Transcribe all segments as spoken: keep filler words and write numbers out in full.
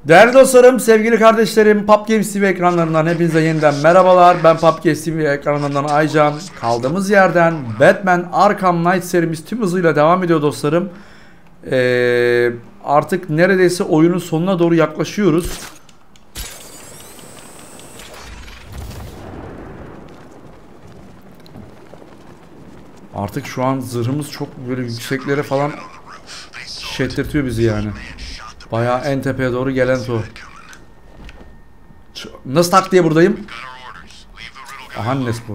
Değerli dostlarım, sevgili kardeşlerim, PUBG T V ekranlarından hepinize yeniden merhabalar. Ben PUBG T V ekranlarından Aycan. Kaldığımız yerden Batman Arkham Knight serimiz tüm hızıyla devam ediyor dostlarım. Ee, artık neredeyse oyunun sonuna doğru yaklaşıyoruz. Artık şu an zırhımız çok böyle yükseklere falan şettirtiyor bizi yani. Bayağı en tepeye doğru gelen o. Nasıl tak diye buradayım? Johannesburg.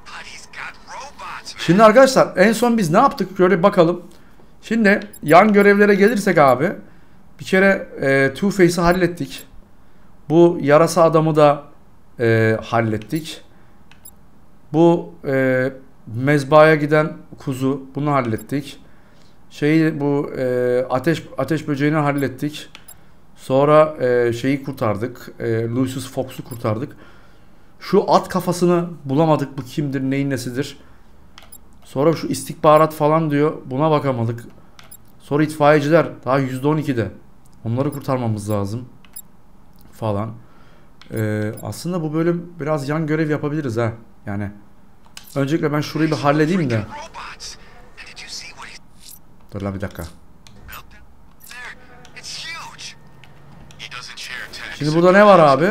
Şimdi arkadaşlar en son biz ne yaptık? Şöyle bakalım. Şimdi yan görevlere gelirsek abi. Bir kere e, Two-Face'i hallettik. Bu yarasa adamı da e, hallettik. Bu e, mezbahaya giden kuzu, bunu hallettik. Şeyi bu e, ateş ateş böceğini hallettik. Sonra e, şeyi kurtardık. E, Lucius Fox'u kurtardık. Şu at kafasını bulamadık. Bu kimdir, neyin nesidir? Sonra şu istihbarat falan diyor. Buna bakamadık. Sonra itfaiyeciler daha yüzde on ikide. Onları kurtarmamız lazım. Falan. E, aslında bu bölüm biraz yan görev yapabiliriz ha. Yani öncelikle ben şurayı bir halledeyim de. Dur lan bir dakika. Şimdi burada ne var abi?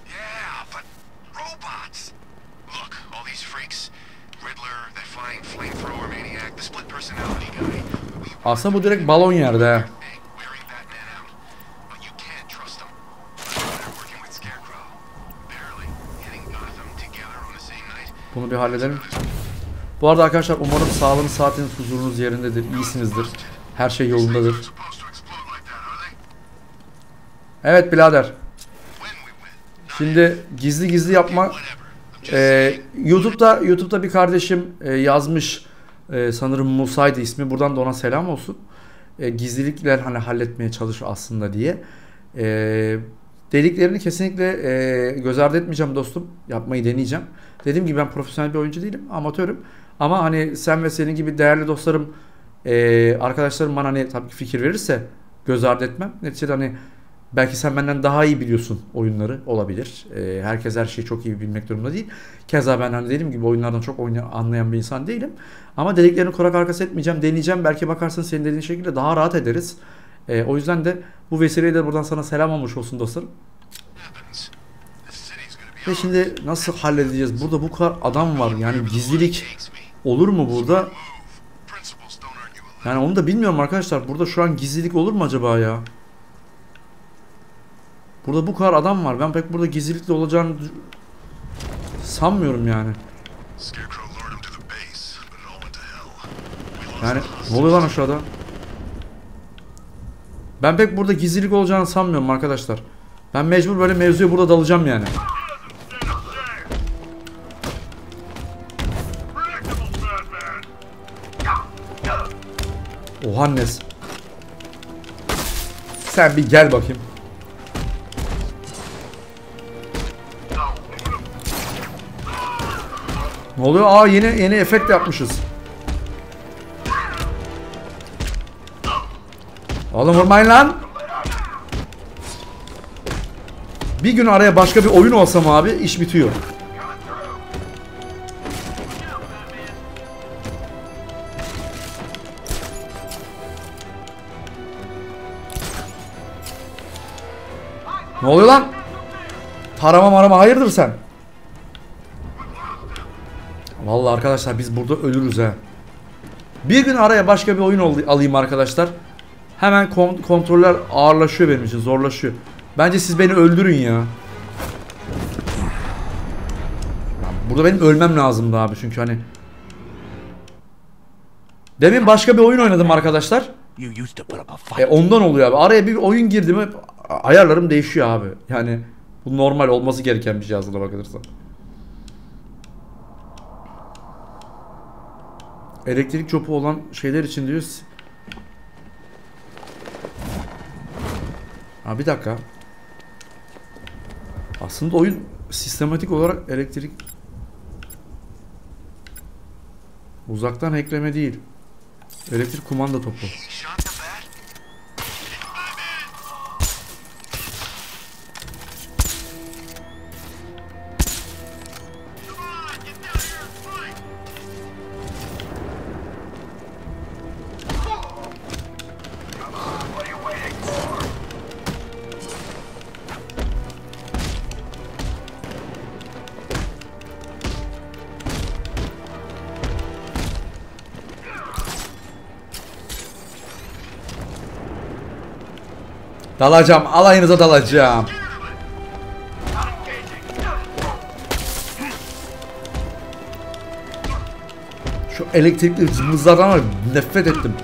Aslında bu direkt balon yerde. Bunu bir halledelim. Bu arada arkadaşlar umarım sağlığınız, saatiniz, huzurunuz yerindedir, iyisinizdir. Her şey yolundadır. Evet birader. Şimdi gizli gizli yapma. Ee, YouTube'da YouTube'da bir kardeşim e, yazmış. E, sanırım Musa'ydı ismi. Buradan da ona selam olsun. E, gizlilikler hani halletmeye çalış aslında diye. E, dediklerini kesinlikle e, göz ardı etmeyeceğim dostum. Yapmayı deneyeceğim. Dediğim gibi ben profesyonel bir oyuncu değilim. Amatörüm. Ama hani sen ve senin gibi değerli dostlarım, e, arkadaşlarım bana hani tabii ki fikir verirse göz ardı etmem. Neticede hani belki sen benden daha iyi biliyorsun oyunları, olabilir. Ee, herkes her şeyi çok iyi bilmek durumunda değil. Keza ben hani dediğim gibi oyunlardan çok oynayan, anlayan bir insan değilim. Ama dediklerini kurak arkası etmeyeceğim, deneyeceğim. Belki bakarsın senin dediğin şekilde daha rahat ederiz. Ee, o yüzden de bu vesileyle de buradan sana selam olmuş olsun dostlarım. Ve şimdi nasıl halledeceğiz? Burada bu kadar adam var. Yani gizlilik olur mu burada? Yani onu da bilmiyorum arkadaşlar. Burada şu an gizlilik olur mu acaba ya? Burada bu kadar adam var. Ben pek burada gizlilikle olacağını sanmıyorum yani. Yani ne oluyor lan aşağıda? Ben pek burada gizlilik olacağını sanmıyorum arkadaşlar. Ben mecbur böyle mevzuya burada dalacağım yani. Ohannes. Sen bir gel bakayım. Ne oluyor? Aa yeni yeni efekt yapmışız. Oğlum vurmayın lan. Bir gün araya başka bir oyun olsam abi iş bitiyor. Ne oluyor lan? Tarama marama hayırdır sen? Vallahi arkadaşlar biz burada ölürüz ha. Bir gün araya başka bir oyun alayım arkadaşlar. Hemen kont kontroller ağırlaşıyor benim için, zorlaşıyor. Bence siz beni öldürün ya. Burada benim ölmem lazımdı abi çünkü hani. Demin başka bir oyun oynadım arkadaşlar. E ondan oluyor abi. Araya bir oyun girdi mi ayarlarım değişiyor abi. Yani bu normal olması gereken bir şey aslında bakılırsa. Elektrik çopu olan şeyler için diyor. Ha bir dakika. Aslında oyun sistematik olarak elektrik uzaktan hackleme değil. Elektrik kumanda topu. Dalacağım, alayınıza dalacağım. Şu elektrikli cımbızlardan var, nefret ettim.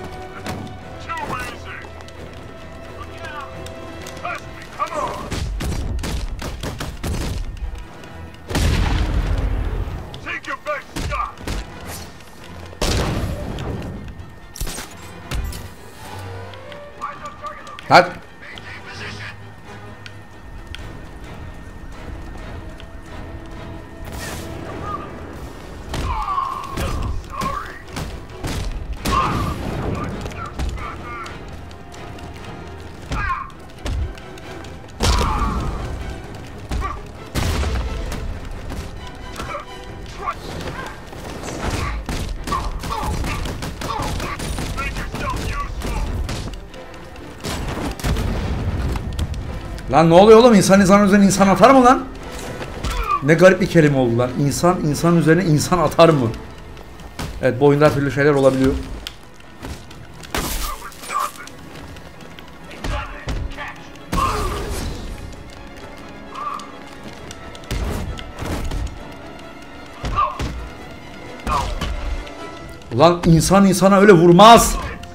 Hadi. Lan ne oluyor oğlum? İnsan insan üzerine insan atar mı lan? Ne garip bir kelime oldu lan. İnsan insan üzerine insan atar mı? Evet, bu oyunda türlü şeyler olabiliyor. Ulan insan insana öyle vurmaz.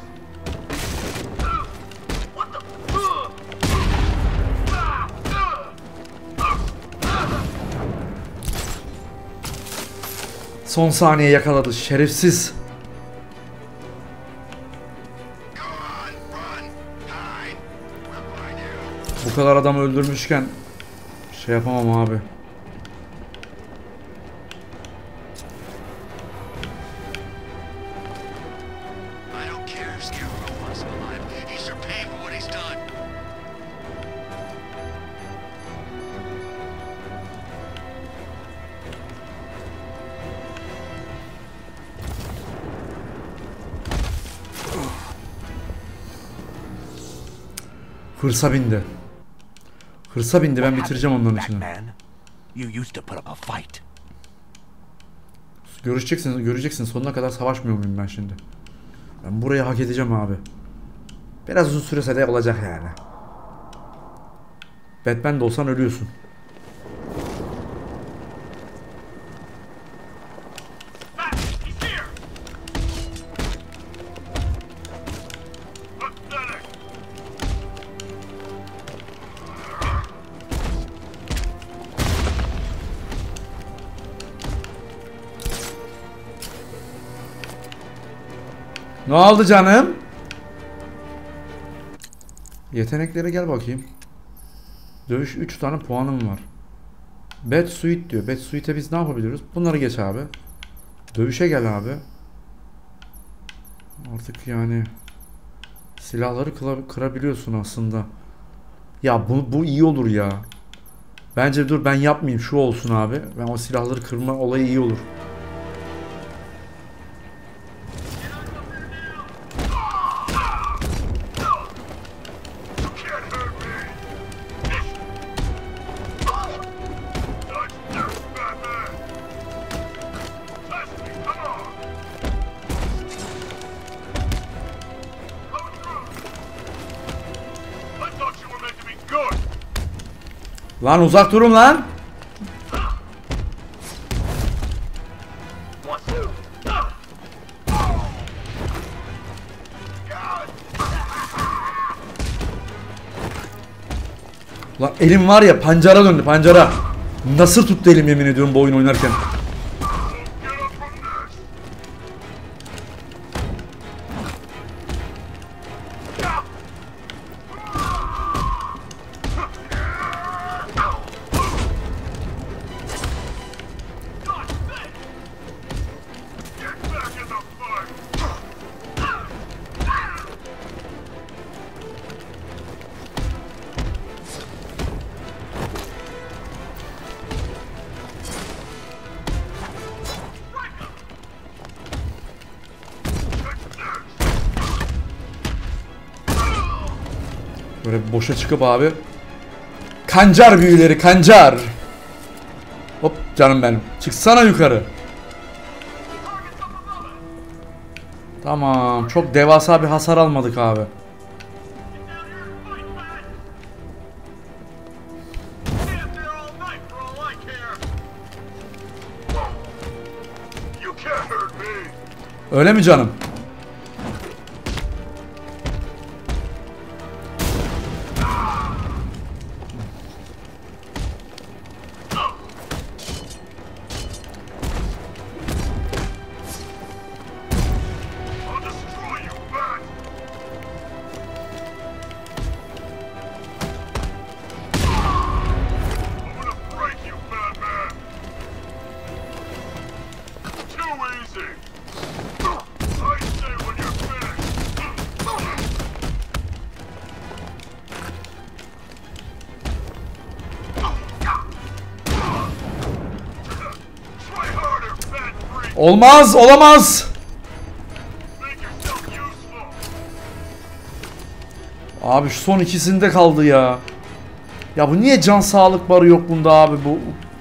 Son saniye yakaladı şerefsiz. Bu kadar adam öldürmüşken şey yapamam abi. Hırsa bindi. Hırsa bindi, ben bitireceğim onların içini. Görüşeceksiniz, göreceksiniz. Sonuna kadar savaşmıyor muyum ben şimdi? Ben burayı hak edeceğim abi. Biraz uzun sürese de olacak yani. Batman de olsan ölüyorsun. Ne oldu canım? Yeteneklere gel bakayım. Dövüş üç tane puanım var. Bat Suit diyor. Bat Suit'e biz ne yapabiliriz? Bunları geç abi. Dövüşe gel abi. Artık yani silahları kırabiliyorsun aslında. Ya bu, bu iyi olur ya. Bence dur ben yapmayayım, şu olsun abi. Ben o silahları kırma olayı iyi olur. Lan uzak durun lan. Lan elim var ya pancara döndü, pancara. Nasıl tuttu elim, yemin ediyorum bu oyun oynarken. Böyle boşa çıkıp abi. Kancar büyüleri, kancar. Hop canım benim. Çıksana yukarı. Tamam. Çok devasa bir hasar almadık abi. Öyle mi canım? Olmaz, olamaz. Abi şu son ikisinde kaldı ya. Ya bu niye can sağlık barı yok bunda abi bu?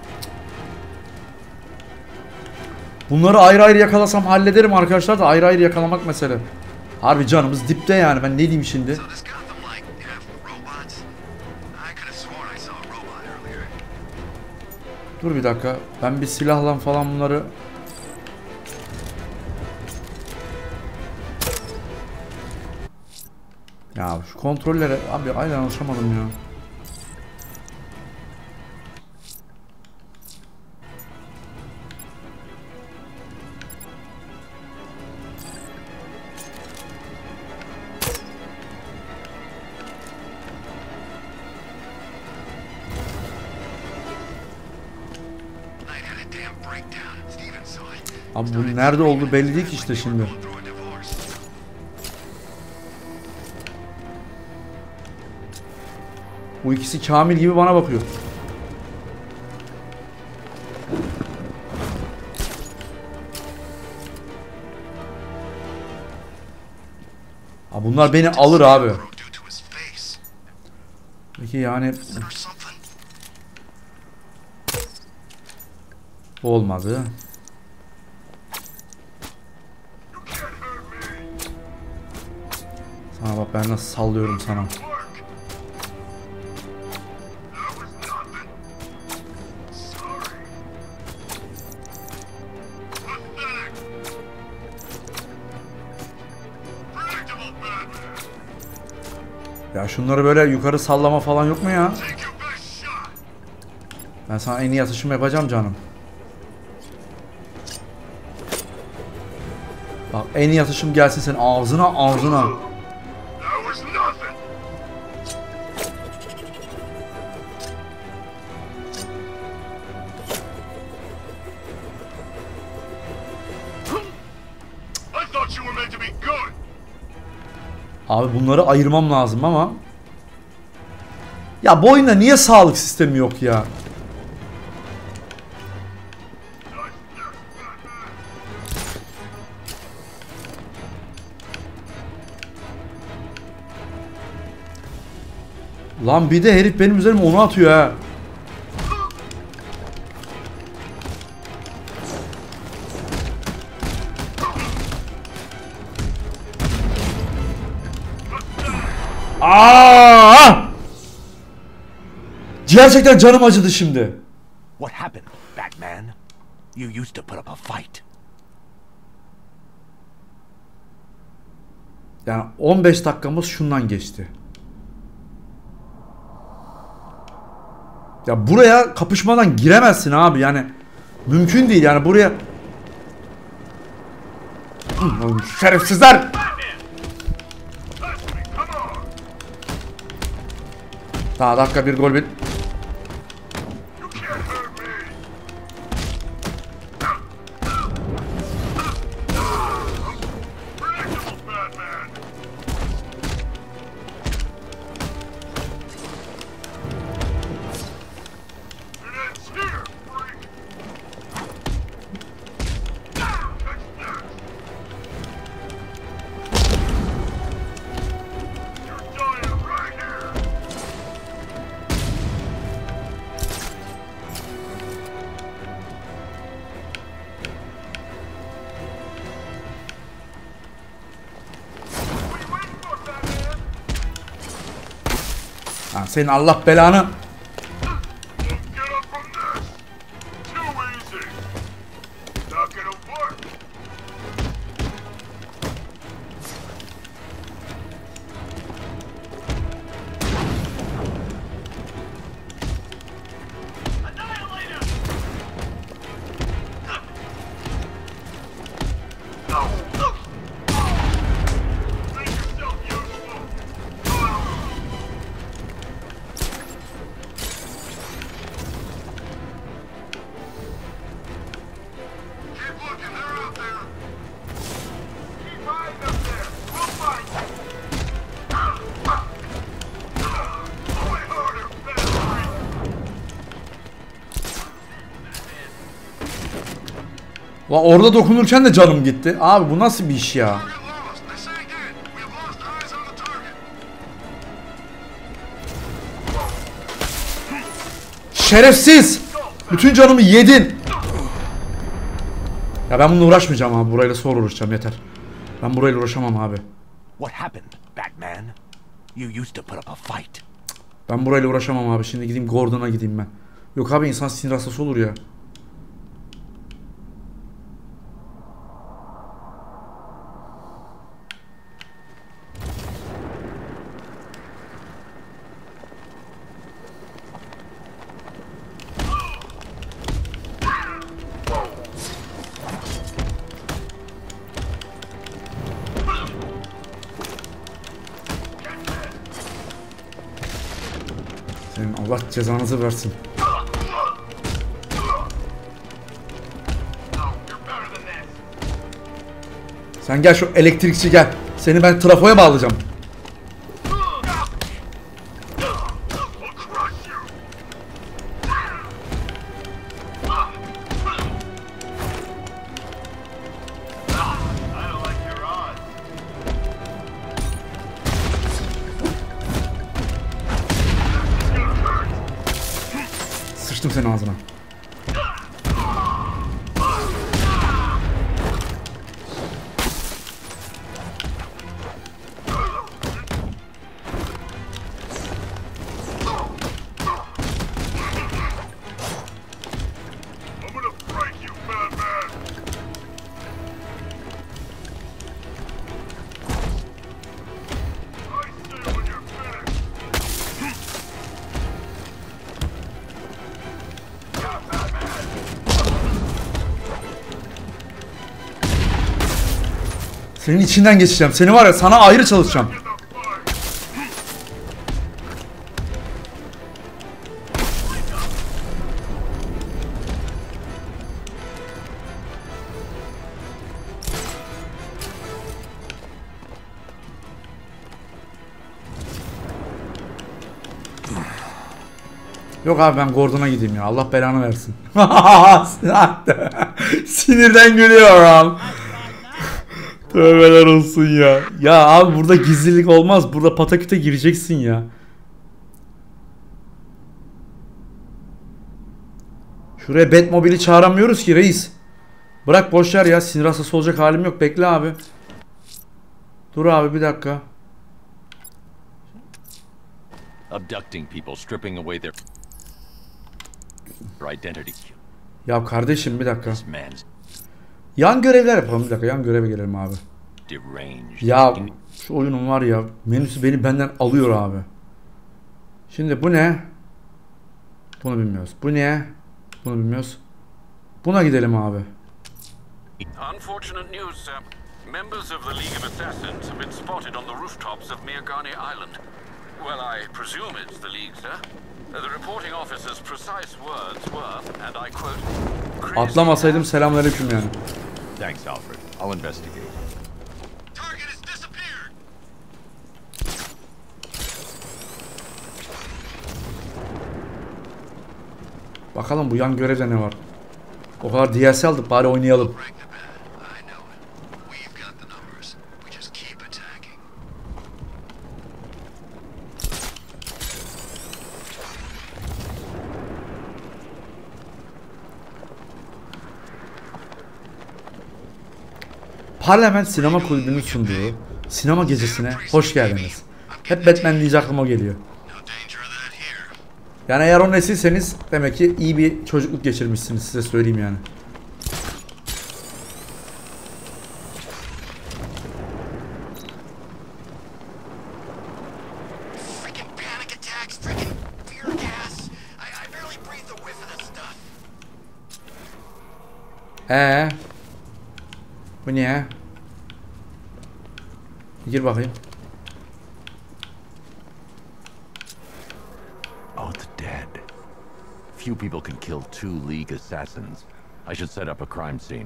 Bunları ayrı ayrı yakalasam hallederim arkadaşlar da ayrı ayrı yakalamak mesele. Harbi canımız dipte yani, ben ne diyeyim şimdi? Dur bir dakika, ben bir silahla falan bunları... Ya şu kontrollere abi aynen alışamadım ya. Abi bu nerede oldu belli değil ki işte şimdi. Bu ikisi Kamil gibi bana bakıyor. Abi bunlar beni alır abi. Peki yani... Olmadı. Sana bak ben nasıl sallıyorum sana. Ya şunları böyle yukarı sallama falan yok mu ya? Ben sana en iyi atışımı yapacağım canım. Bak en iyi atışım gelsin senin ağzına ağzına. Abi bunları ayırmam lazım ama. Ya bu oyunda niye sağlık sistemi yok ya? Lan bir de herif benim üzerime onu atıyor ha. Aa! Gerçekten canım acıdı şimdi. What happened, Batman? You used to put up a fight. Yani on beş dakikamız şundan geçti. Ya buraya kapışmadan giremezsin abi yani. Mümkün değil yani buraya. Şerefsizler. Daha dakika bir gol bir. Ha, senin Allah belanı. Orada dokunurken de canım gitti. Abi bu nasıl bir iş ya? Şerefsiz! Bütün canımı yedin. Ya ben bununla uğraşmayacağım abi. Burayla sonra uğraşacağım, yeter. Ben burayla uğraşamam abi. What happened, Batman? You used to put up a fight. Ben burayla uğraşamam abi. Şimdi gideyim Gordon'a gideyim ben. Yok abi, insan sinir hastası olur ya. Senin Allah cezanızı versin. Sen gel, şu elektrikçi gel. Seni ben trafoya bağlayacağım. Sıçtım senin ağzına. Senin içinden geçeceğim. Seni var ya, sana ayrı çalışacağım. Yok abi, ben Gordon'a gideyim ya. Allah belanı versin. Sinirden gülüyorum. Tövbeler olsun ya. Ya abi burada gizlilik olmaz. Burada pataküte gireceksin ya. Şuraya Batmobile'i çağıramıyoruz ki reis. Bırak boşver ya. Sinir hastası olacak halim yok. Bekle abi. Dur abi bir dakika. Abducting people, stripping away their identity. Ya kardeşim bir dakika. This man's Yan görevler yapalım bir dakika. Yan göreve gelelim abi. deranged. Ya şu oyunun var ya, menüsü beni benden alıyor abi. Şimdi bu ne? Bunu bilmiyoruz. Bu ne? Bunu bilmiyoruz. Buna gidelim abi. Unfortunate news, sir. Members of the League of Assassins have been spotted on the rooftops of Mirgani Island. Well, I presume it's the League, sir. The reporting officer's precise words were, and I quote, Atlamasaydım selamünaleyküm yani. Thanks, Alfred. I'll investigate. Target has disappeared. Bakalım bu yan görevde ne var. O kadar D L C aldık, bari oynayalım. Parlament Sinema Kulübü'nün sunduğu sinema gecesine hoş geldiniz. Hep Batman deyince aklıma geliyor. Yani eğer o nesilseniz demek ki iyi bir çocukluk geçirmişsiniz, size söyleyeyim yani. Ee, bu niye? Gir bakayım. Oh, the dead. Few people can kill two League assassins. I should set up a crime scene.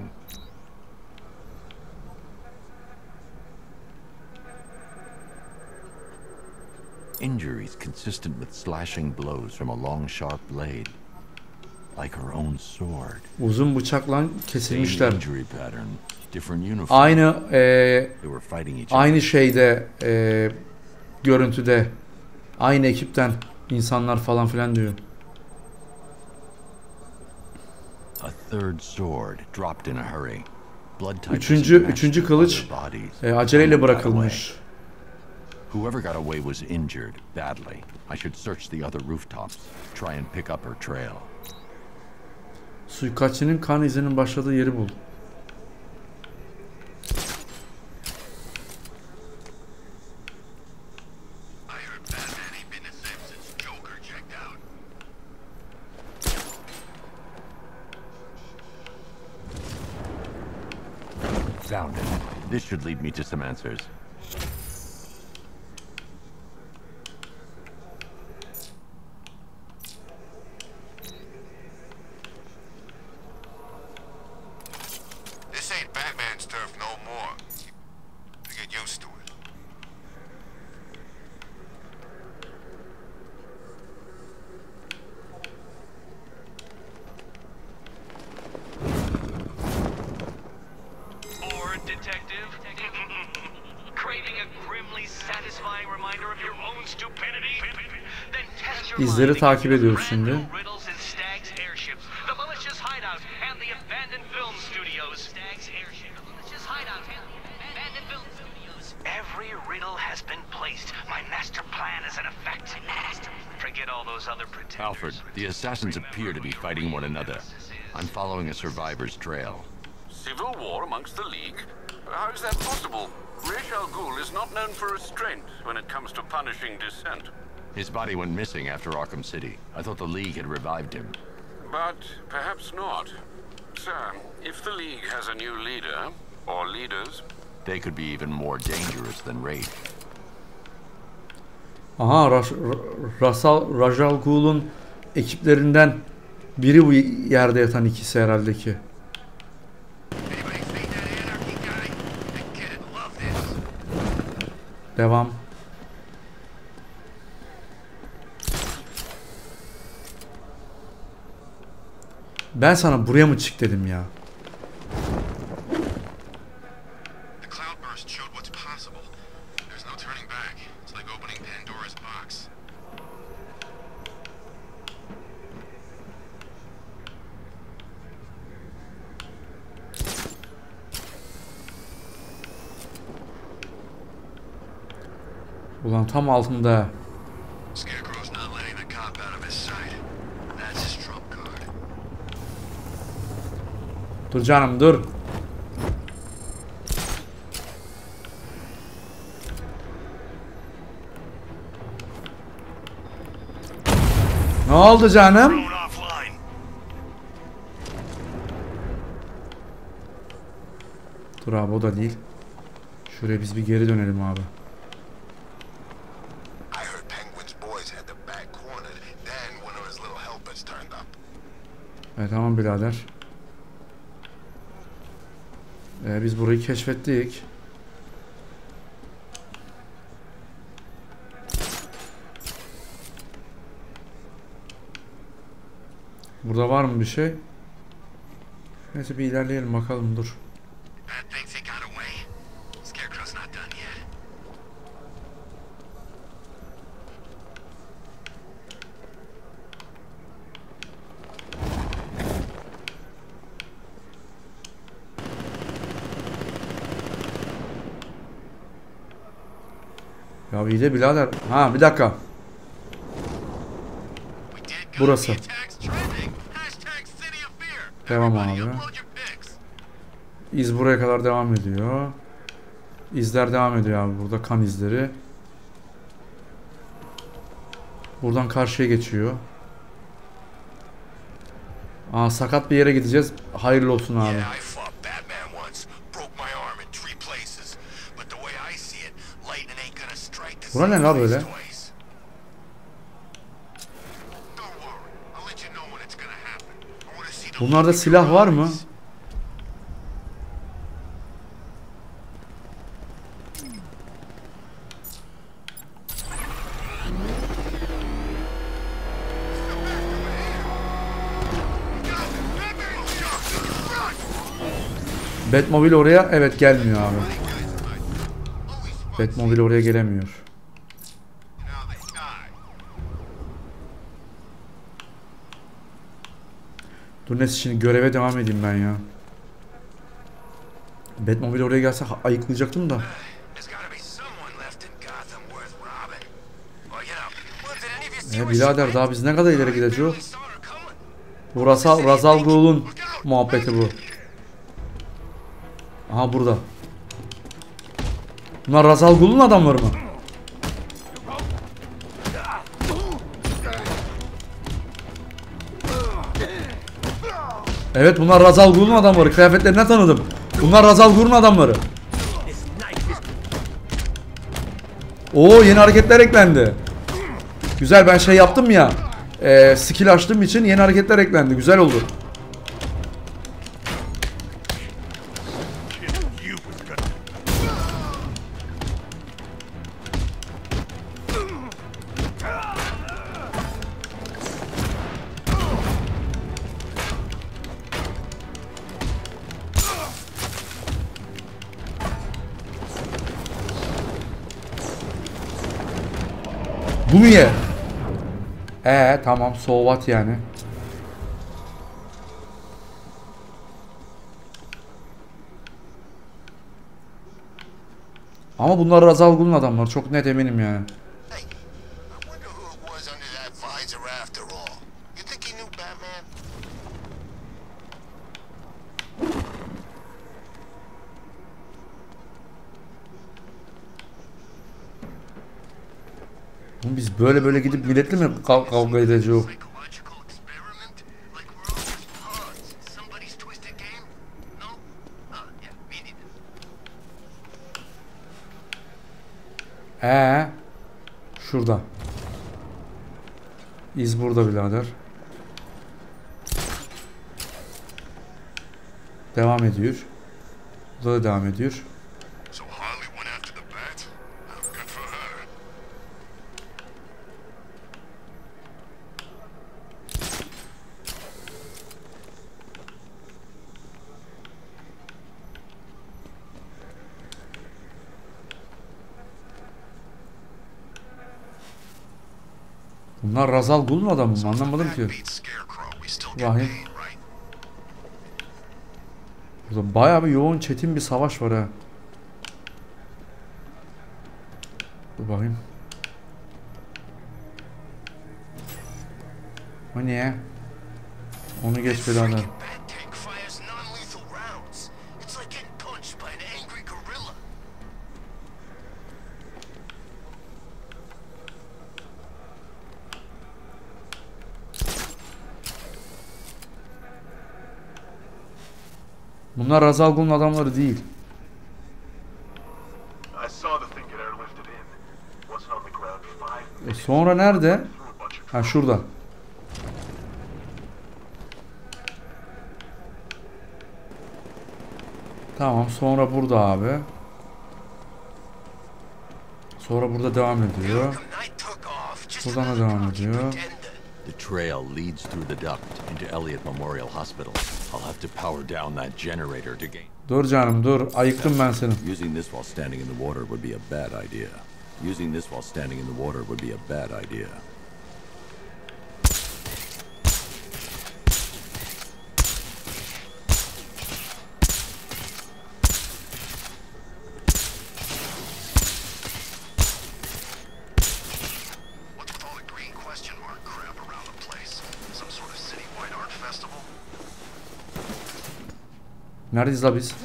Injuries consistent with slashing blows from a long, sharp blade. Like her own sword. Uzun bıçakla kesilmişler. Injury pattern, different uniform. Aynı e, They were fighting each other. aynı şeyde e, görüntüde aynı ekipten insanlar falan filan diyor. A third sword dropped in a hurry. Blood type Üçüncü doesn't match üçüncü the kılıç other bodies. e, aceleyle Someone got bırakılmış. away. Whoever got away was injured badly. I should search the other rooftops, try and pick up her trail. Suikastçının kan izinin başladığı yeri bul. Found it. This should lead me to some answers. This ain't Batman's turf no more. You get used to it. Bored, detective? Craving a grimly satisfying reminder of your own stupidity? Then test your İzleri mind takip against the ediyoruz brand şimdi. new riddles in Stag's airships, the malicious hideout, and the abandoned film studios. Stag's airship, the malicious hideout, and the abandoned film studios. Every riddle has been placed. My master plan is in effect. Forget all those other pretenders. Alfred, the assassins appear to be fighting one another. I'm following a survivor's trail. Civil war amongst the League? How is that possible? Ra's al Ghul is not known for restraint when it comes to punishing dissent. His body went missing after Arkham City. I thought the League had revived him. But perhaps not. Sir, if the League has a new leader, or leaders, They could be even more dangerous than Ra's. Aha, Ra's, Rasal, Ra's al Ghul'un ekiplerinden biri bu yerde yatan ikisi herhalde ki. Anybody seen that anarchy guy? That kid'd love this. Devam. Ben sana buraya mı çık dedim ya. The cloudburst showed what's possible. There's no turning back. It's like opening Pandora's box. Ulan tam altında. Scarecrow's not letting the cop out of his sight. That's his trump card. Dur canım dur. Ne oldu canım? Thrown offline. Dur abi, o da değil. Şuraya biz bir geri dönelim abi. I heard Penguin's boys had the back cornered. Then one of his little helpers turned up. Evet tamam birader. Ee, biz burayı keşfettik. Burada var mı bir şey? Neyse bir ilerleyelim bakalım, dur. That thinks he got away. Scarecrow's not done yet. Ya iyi de birader. Ha bir dakika. We did Burası. got the attacks trending. Hashtag City of Fear. Devam Everybody abi. upload your pics. İz buraya kadar devam ediyor. İzler devam ediyor abi, burada kan izleri. Buradan karşıya geçiyor. Aa, sakat bir yere gideceğiz. Hayırlı olsun abi. Yeah, I fought Batman once. Broke my arm in three places. But the way I see it, lightning ain't gonna strike the Bura ne same la place böyle? twice. Don't worry. I'll let you know when it's gonna happen. I wanna see the Bunlarda look in silah your var mı? eyes. Batmobile oraya evet gelmiyor abi. Batmobile oraya gelemiyor. Dur neyse şimdi göreve devam edeyim ben ya. Batmobile oraya gelse ayıklayacaktım da. E birader daha biz ne kadar ileri gideceğiz? Bu Razal, Razal Ghul'un muhabbeti bu. Aha burada. Bunlar Razal Ghul'un adamları mı? Evet bunlar Razal Ghul'un adamları. Kıyafetlerinden tanıdım. Bunlar Razal Ghul'un adamları. Oo yeni hareketler eklendi. Güzel ben şey yaptım ya. E, skill açtığım için yeni hareketler eklendi. Güzel oldu. Bunu ye. Ee tamam so what yani. Ama bunlar Razal Ghul'un adamları çok net eminim yani. Biz böyle böyle gidip milletle mi kav kavga edeceğiz? Ee, şurada. İz burada birader. Devam ediyor. Burada da devam ediyor. Bunlar Razal Ghul'un adamı mı? Anlamadım ki. Rahim. Burada bayağı bir yoğun çetin bir savaş var ha. Dur bakayım. O niye? Onu geç birader. Bunlar Razal Ghul'un adamları değil. E sonra nerede? Ha şurada. Tamam sonra burada abi. Sonra burada devam ediyor. Buradan da devam ediyor. The trail leads through the duct into Elliott Memorial Hospital. I'll have to power down that generator to gain. Dur canım dur. Ayıktım ben seni. Using this while standing in the water would be a bad idea. Using this while standing in the water would be a bad idea. Neredeyiz la biz?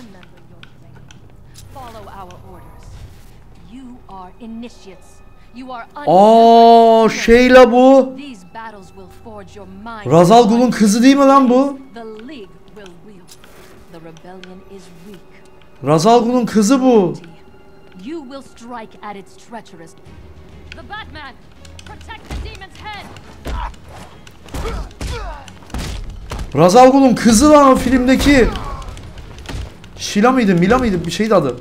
Aa şey la bu. Razal Ghul'un kızı değil mi lan bu? Razal Ghul'un kızı bu. Razal Ghul'un kızı lan o filmdeki. Şila mıydı, Mila mıydı? Bir şeydi adı.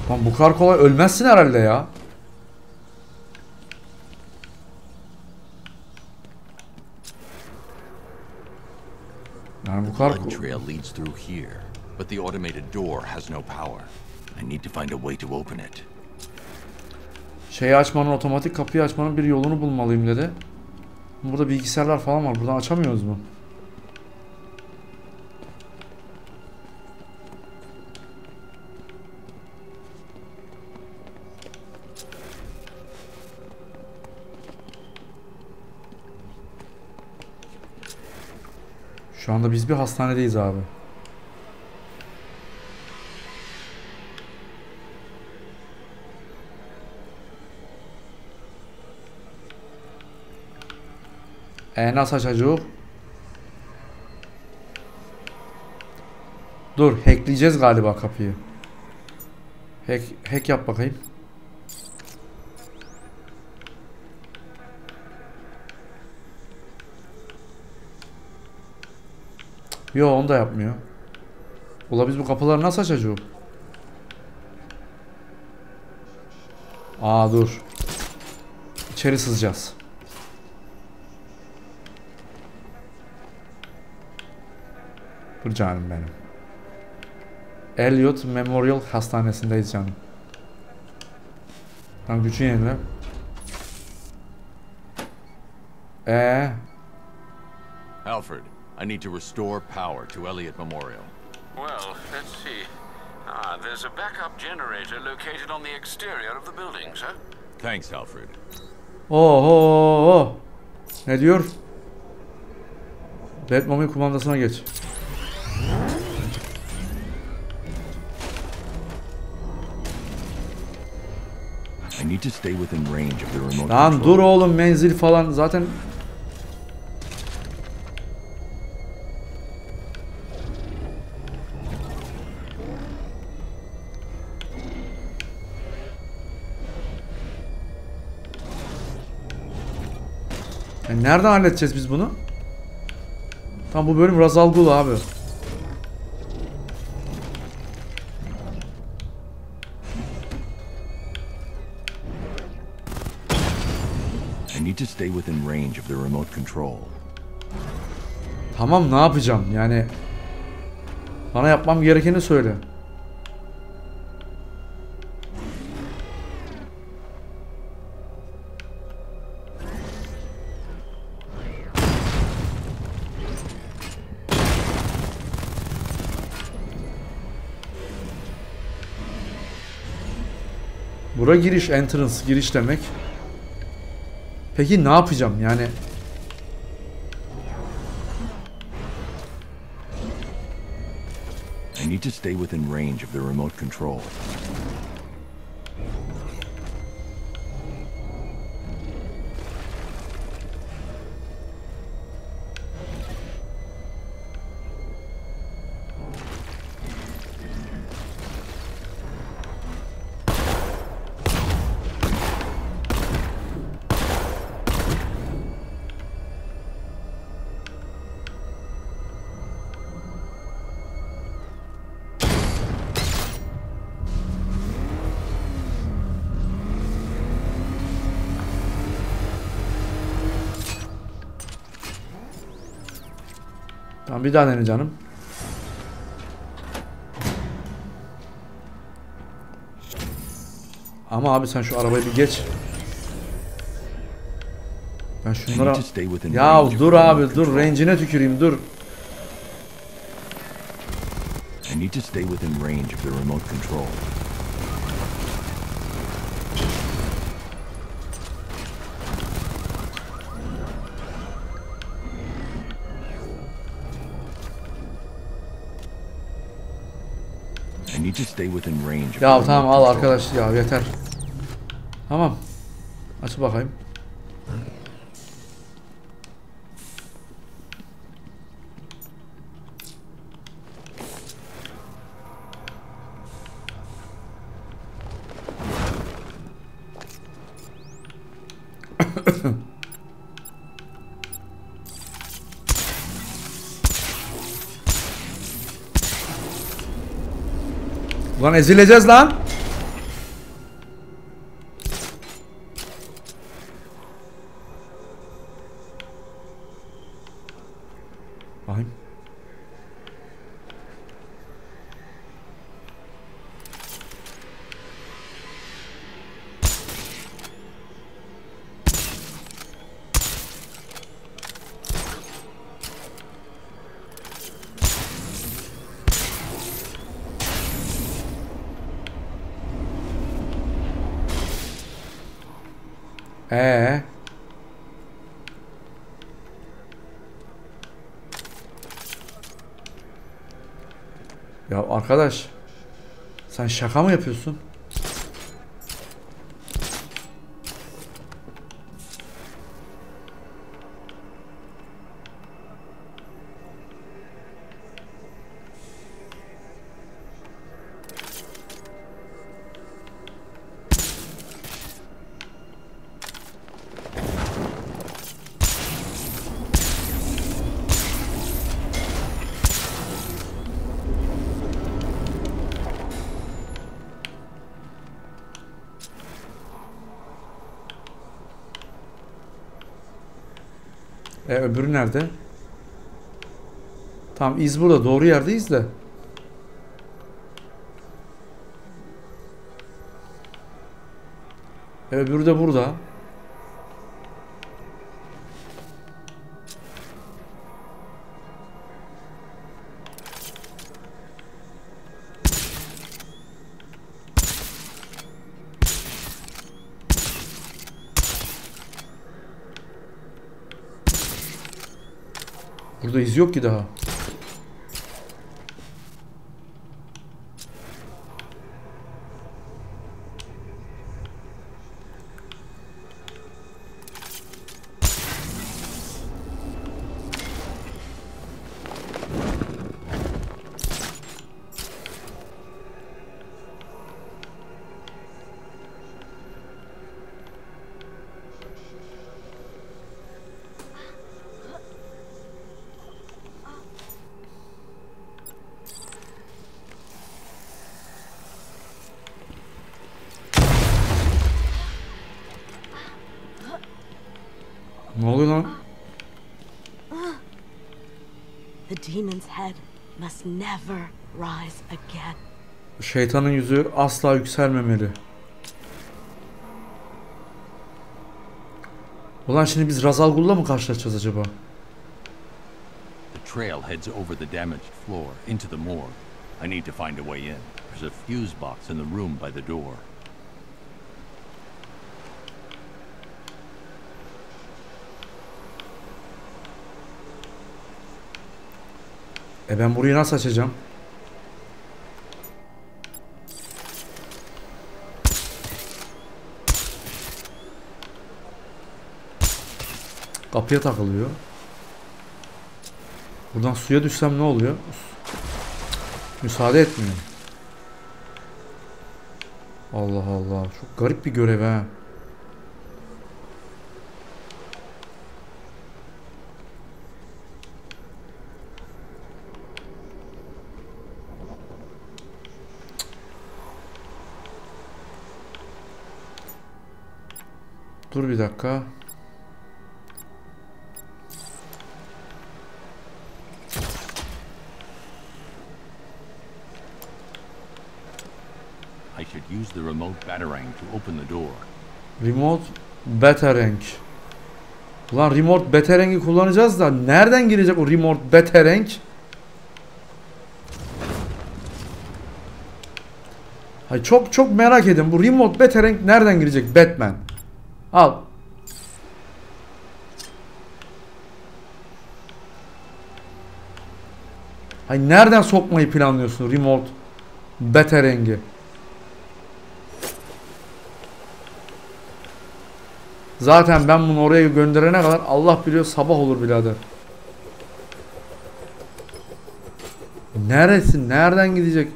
Lan bu kadar kolay ölmezsin herhalde ya. Yani bu kadar... Blood trail leads through here, but the automated door has no power. I need to find a way to open it. Şeyi açmanın, otomatik kapıyı açmanın bir yolunu bulmalıyım dedi. Burada bilgisayarlar falan var. Buradan açamıyoruz mu? Şu anda biz bir hastanedeyiz abi. E nasıl açacağız? Dur, hackleyeceğiz galiba kapıyı. Hack, hack yap bakayım. Yo, onu da yapmıyor. Ula biz bu kapıları nasıl açacağız? Aa dur. İçeri sızacağız. Dur canım benim. Elliot Memorial Hastanesi'ndeyiz canım. Tamam, gücü yenile. Eee? Alfred, I need to restore power to Elliot Memorial. Well, let's see. Ah, there's a backup generator located on the exterior of the building, sir. Thanks, Alfred. Oho. Ne diyor? Batmobil kumandasına geç. I need to stay within range of the remote Lan control. dur oğlum, menzil falan zaten. Yani nereden halledeceğiz biz bunu? Tam bu bölüm Ra's al Ghul abi. I need to stay within range of the remote control. Tamam, ne yapacağım yani? Bana yapmam gerekeni söyle. Bura giriş, entrance, giriş demek. Peki ne yapacağım yani? I need to stay within range of the remote control. Tamam, bir daha dene canım. Ama abi sen şu arabayı bir geç. Ben şunlara... Ya dur abi dur, range'ine tüküreyim dur. I need to stay within range of the remote control. I need to stay within range of Ya the tamam, remote al control. arkadaş ya, yeter. Tamam. Aç bakayım. Ulan ezileceğiz lan. Bakayım. Ee. Ya arkadaş, sen şaka mı yapıyorsun? E öbürü nerede? Tamam, iz burada. Doğru yerdeyiz de. E öbürü de burada. Burada iz yok ki daha. Ne oluyor lan? The demon's head must never rise again. Şeytanın yüzü asla yükselmemeli. Ulan şimdi biz Ra's al Ghul'la mı karşılaşacağız acaba? The trail heads over the damaged floor into the morgue. I need to find a way in. There's a fuse box in the room by the door. E ben burayı nasıl açacağım? Kapıya takılıyor. Buradan suya düşsem ne oluyor? Müsaade etmiyor. Allah Allah. Çok garip bir görev ha. Dur bir dakika. I should use the remote batarang to open the door. Remote batarang. Ulan remote batarang'i kullanacağız da nereden girecek o remote batarang? Hay çok çok merak edin, bu remote batarang nereden girecek Batman? Al. Hay nereden sokmayı planlıyorsun remote batarang'i? Zaten ben bunu oraya gönderene kadar Allah biliyor sabah olur birader. Neresi? Nereden gidecek?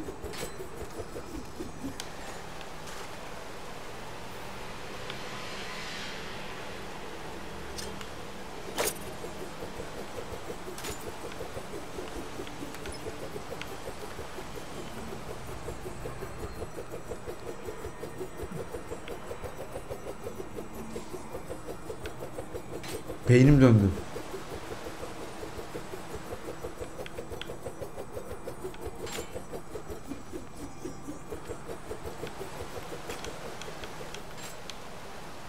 Beynim döndü.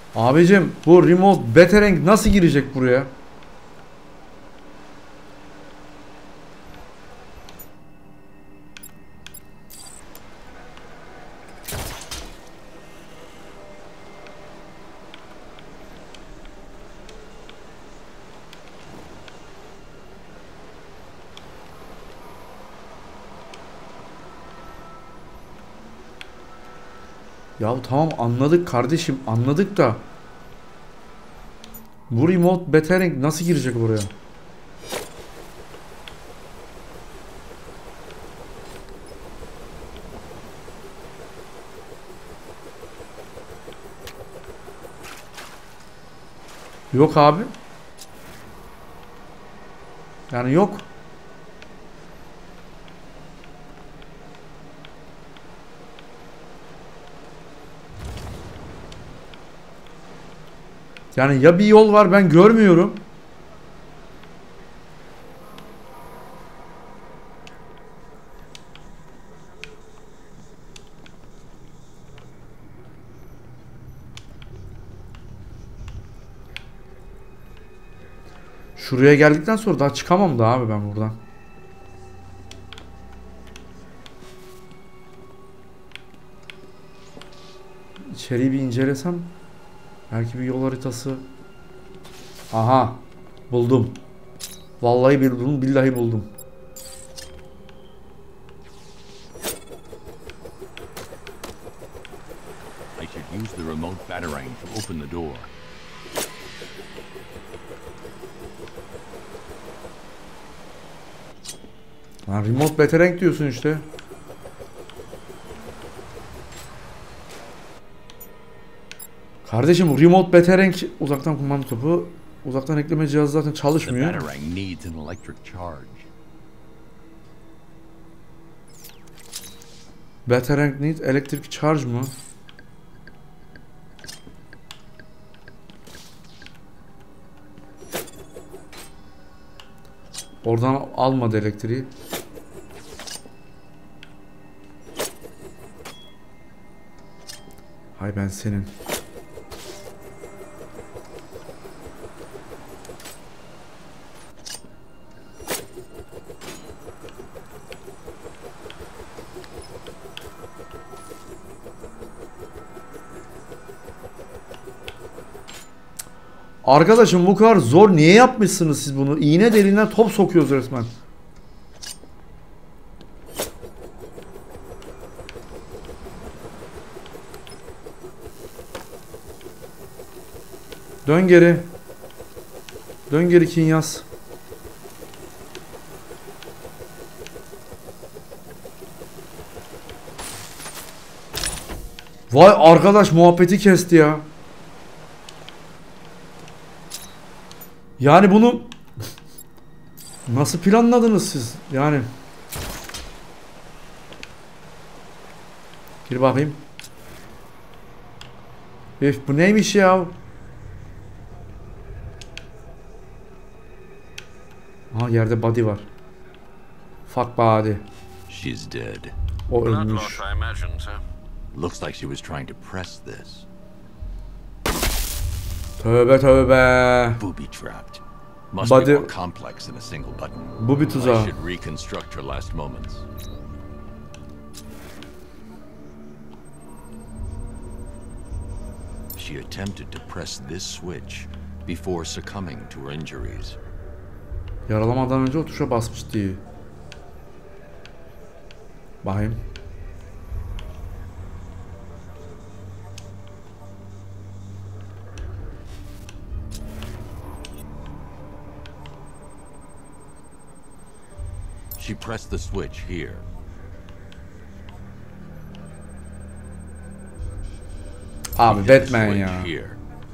Abicim bu remote Batarang nasıl girecek buraya? Ya tamam anladık kardeşim, anladık da bu remote Batarang nasıl girecek buraya? Yok abi. Yani yok. Yani ya bir yol var ben görmüyorum. Şuraya geldikten sonra daha çıkamam da abi ben buradan. İçeriği bir incelesem belki bir yol haritası. Aha buldum. Vallahi buldum, billahi buldum. I should use the remote Batarang to open the door. Lan remote Batarang diyorsun işte. Kardeşim remote Batarang uzaktan kumanda topu, uzaktan ekleme cihazı zaten çalışmıyor. The Batarang needs an electric charge. Batarang need electric charge mı? Oradan almadı elektriği. Hay ben senin. Arkadaşım bu kadar zor niye yapmışsınız siz bunu? İğne deliğinden top sokuyoruz resmen. Dön geri. Dön geri Kinyas. Vay arkadaş muhabbeti kesti ya. Yani bunu nasıl planladınız siz? Yani gir bakayım. Üf, bu neymiş ya? Aha yerde body var. Fuck body. She's dead. O Blood ölmüş. loss, I imagine, sir. Looks like she was trying to press this. Tövbe tövbe. Booby trapped. Must Body- be more complex than a single button. Bu bir I tuzağı. should reconstruct her last moments. She attempted to press this switch before succumbing to her injuries. Yaralamadan önce o tuşa basmış diye. Bakayım. She pressed the switch here. Abi Hit the Batman switch ya. here.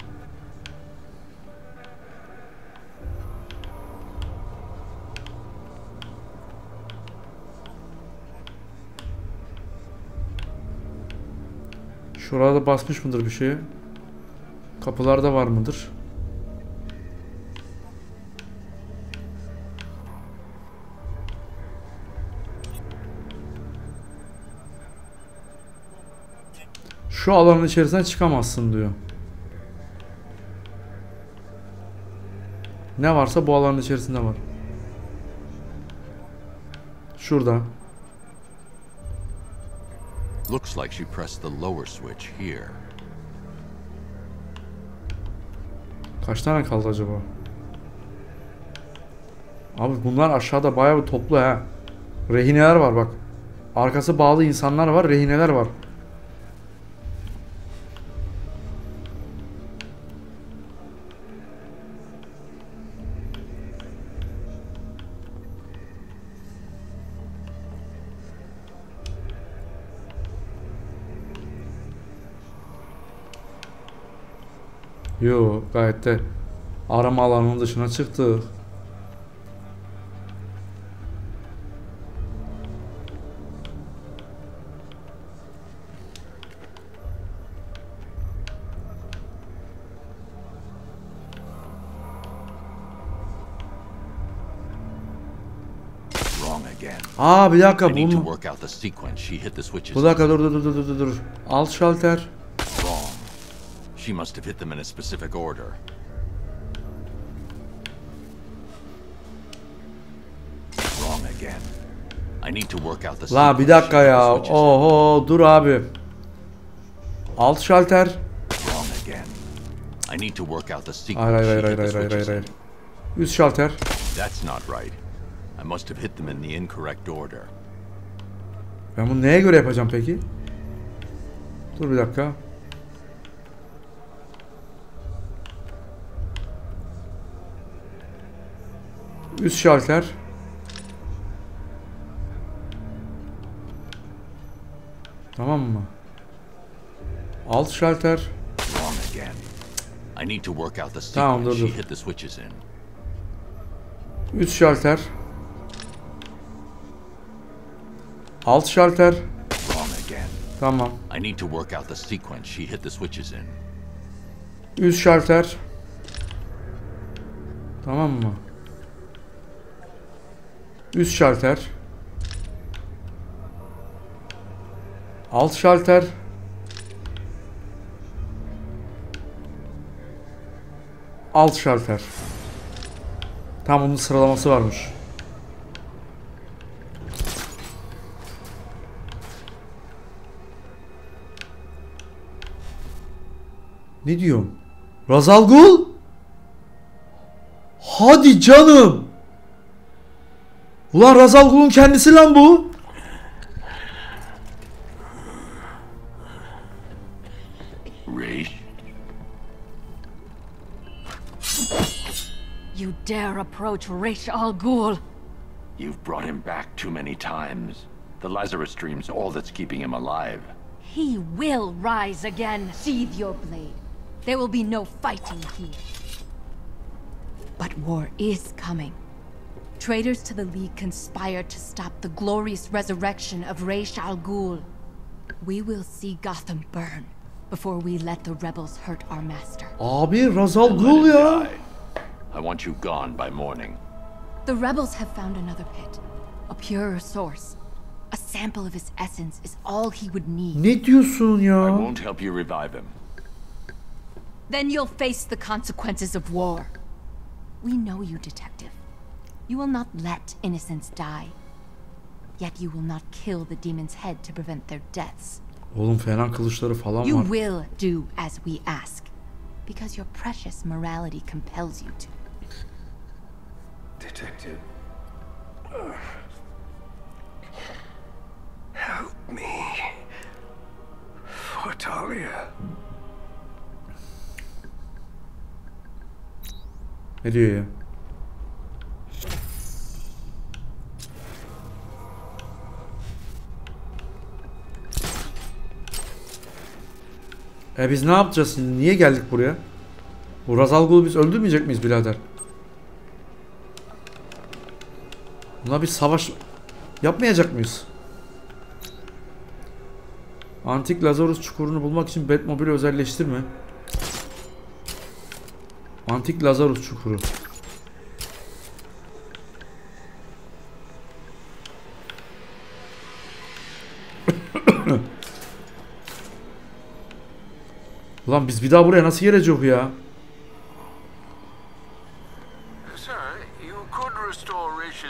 Şurada basmış mıdır bir şeye? Kapılarda var mıdır? Şu alanın içerisinden çıkamazsın diyor. Ne varsa bu alanın içerisinde var. Şurada. Looks like she pressed the lower switch here. Kaç tane kaldı acaba? Abi bunlar aşağıda bayağı bir toplu ha. Rehineler var bak. Arkası bağlı insanlar var, rehineler var. Yo, gayet de arama alanının dışına çıktı. Aa bir dakika bu mu? Bu dakika dur dur dur dur dur dur. Alt şalter. She must have hit them in a specific order. Wrong again. I need to work out the La bir dakika ya. Oho dur abi. Alt şalter. Wrong again. I need to work out the sequence. Hayır hayır hayır hayır hayır hayır hayır. Üst şalter. That's not right. I must have hit them in the incorrect order. Ben bunu neye göre yapacağım peki? Dur bir dakika. Üst şalter. Tamam mı? Alt şalter. Tamam dur dur. Üst şalter. Alt şalter. Tamam. Üst şalter. Tamam mı? Üst şalter. Alt şalter. Alt şalter. Tam bunun sıralaması varmış. Ne diyorum? Ra's al Ghul? Hadi canım. Ulan Ra's al Ghul'un kendisi lan bu. Ra's? You dare approach Ra's al Ghul? You've brought him back too many times. The Lazarus Stream's all that's keeping him alive. He will rise again. Sheathe your blade. There will be no fighting here. But war is coming. Traitors to the League conspire to stop the glorious resurrection of Ra's al Ghul. We will see Gotham burn before we let the rebels hurt our master. Abi Ra's al Ghul ya. I want you gone by morning. The rebels have found another pit, a purer source. A sample of his essence is all he would need. Ne diyorsun ya? I won't help you revive him. Then you'll face the consequences of war. We know you, Detective. You will not let innocents die. Yet you will not kill the demon's head to prevent their deaths. Oğlum fena kılıçları falan var. You will do as we ask. Because your precious morality compels you to. Detective. Help me. For Talia. Ne diyor ya? E biz ne yapacağız şimdi? Niye geldik buraya? Bu Ra's al Ghul'u biz öldürmeyecek miyiz birader? Buna bir savaş yapmayacak mıyız? Antik Lazarus çukurunu bulmak için Batmobile'i özelleştirme. Antik Lazarus çukuru. Ulan biz bir daha buraya nasıl geleceğiz ya?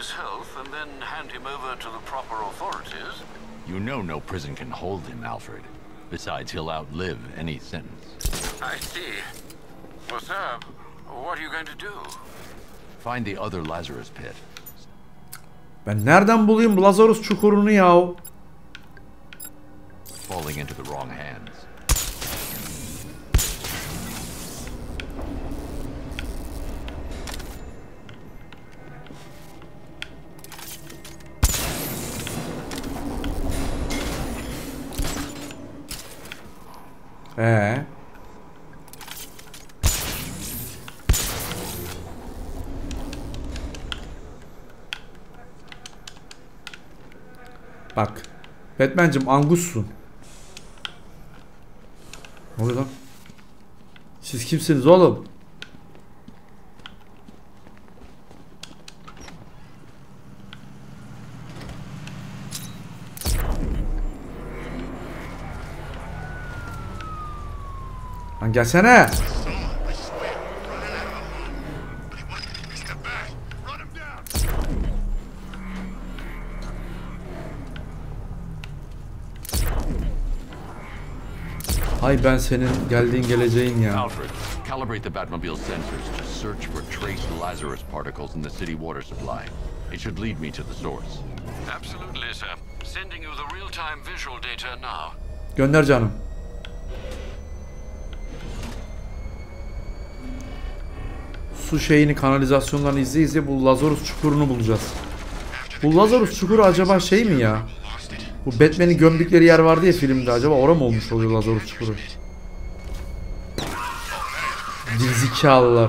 his health and then hand him over to the proper authorities. You know no prison can hold him, Alfred. Besides, he'll outlive any sentence. I see. Well, sir, what are you going to do? Find the other Lazarus pit. Ben nereden bulayım Lazarus çukurunu yahu? Falling into the wrong hands. Ee. Bak. Batman'cim Angus'sun. Ne oluyor lan? Siz kimsiniz oğlum? Lan gelsene. Hay ben senin geldiğin geleceğin ya. Alfred, calibrate the Batmobile sensors to search for trace Lazarus particles in the city water supply. It should lead me to the source. Absolutely, sir. Sending you the real-time visual data now. Gönder canım. Su şeyini, kanalizasyonlarını izle izle bu Lazarus çukurunu bulacağız. Bu Lazarus çukuru acaba şey mi ya? Bu Batman'i gömdükleri yer vardı ya filmde, acaba orada mı olmuş oluyor Lazarus çukuru? Gerizekalılar.